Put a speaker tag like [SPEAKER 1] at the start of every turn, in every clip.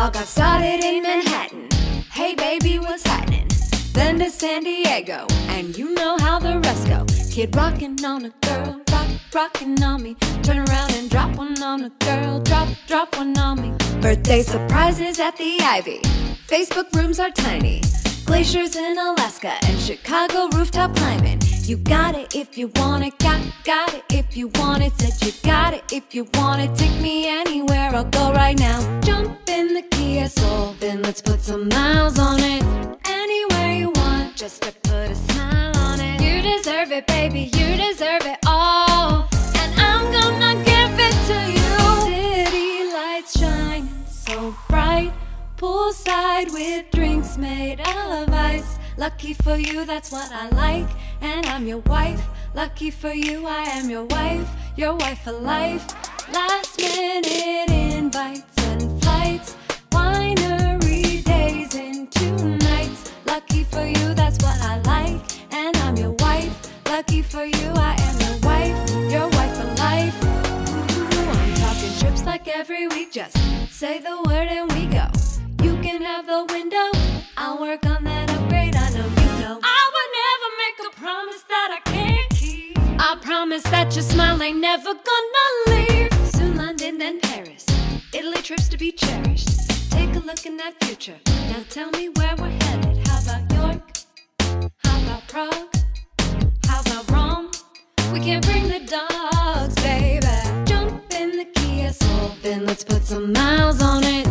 [SPEAKER 1] All got started in Manhattan. Hey baby, what's happening? Then to San Diego, and you know how the rest go. Kid rockin' on a girl, rockin' on me. Turn around and drop one on a girl, drop one on me. Birthday surprises at the Ivy. Facebook rooms are tiny. Glaciers in Alaska and Chicago rooftop climbing. You got it if you want it, got it if you want it. Said you got it if you want it. Take me anywhere, I'll go right now. Jump in the Kia Soul, then let's put some miles on it. Anywhere you want, just to put a smile on it. You deserve it, baby, you deserve it all, and I'm gonna give it to you. City lights shining so bright. Poolside with drinks made of ice. Lucky for you, that's what I like. And I'm your wife. Lucky for you, I am your wife for life. Last minute invites and flights. Winery days and 2 nights. Lucky for you, that's what I like. And I'm your wife. Lucky for you, I am your wife for life. Ooh, I'm talking trips like every week. Just say the word and we go. You can have the window, I'll work on that upgrade, I know you know. I would never make a promise that I can't keep. I promise that your smile ain't never gonna leave. Soon London, then Paris, Italy trips to be cherished. Take a look in that future, now tell me where we're headed. How about York? How about Prague? How about Rome? We can't bring the dogs, baby. Jump in the Kia Soul, then let's put some miles on it.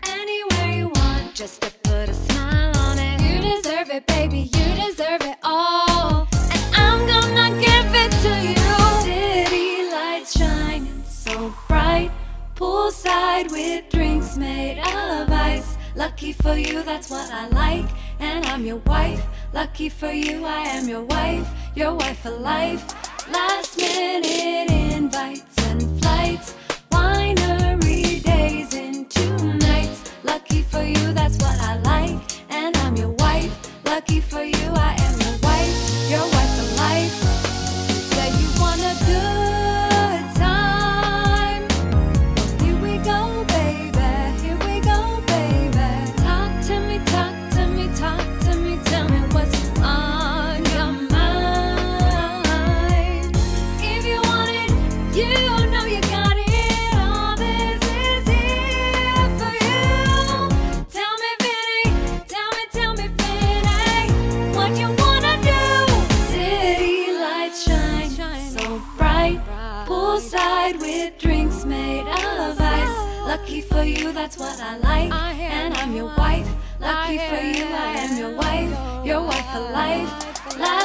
[SPEAKER 1] Just to put a smile on it. You deserve it, baby, you deserve it all, and I'm gonna give it to you. City lights shining so bright. Poolside with drinks made of ice. Lucky for you, that's what I like. And I'm your wife. Lucky for you, I am your wife for life. Last minute invites and flights. Winery days and 2 nights. Lucky for you, that's what I like. And I'm your wife. Lucky for you, I am your wife for life. You say you want a good time. Well, here we go, baby. Here we go, baby. Talk to me, talk to me, talk to me. Tell me what's on your mind. If you want it, you know you got it. Poolside with drinks made of ice. Lucky for you, that's what I like. And I'm your wife. Lucky for you, I am your wife for life.